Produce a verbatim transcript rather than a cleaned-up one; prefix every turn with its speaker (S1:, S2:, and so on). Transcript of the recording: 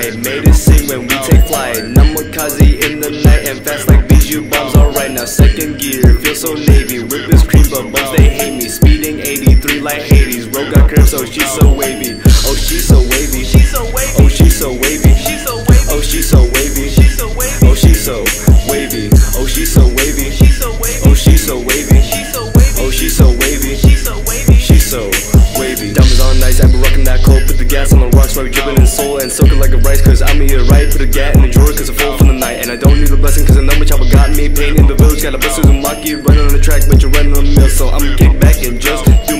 S1: right. Made it sing when we take flight. Namikaze in the night and fast like bijuu bombs. Alright, now second gear, feel so navy. Whip is cream but bumps they hate me. Speeding eighty-three like Hades. Road got curves so she's so wavy. Oh she's so wavy.
S2: She's so wavy.
S1: Oh she's so wavy.
S2: She's so wavy.
S1: Oh she's so wavy.
S2: She's so wavy.
S1: Oh she's so wavy. Oh she's so wavy.
S2: She's so wavy.
S1: Oh she's so wavy.
S2: She's so wavy.
S1: Oh she's so wavy.
S2: She's so wavy.
S1: She's so wavy. Diamonds on ice, I've been rocking that cold. Put the gas on the rocks while we drippin' in soul and soak it like a rice. Cause I'm eat it right. Put a gat in the drawer cause I'm full from the night. And I don't need a blessing cause I know my choppa got me. Pain in the village, got a bus uzimaki. Running on the track but you're running on the mill. So I'ma kick back and just do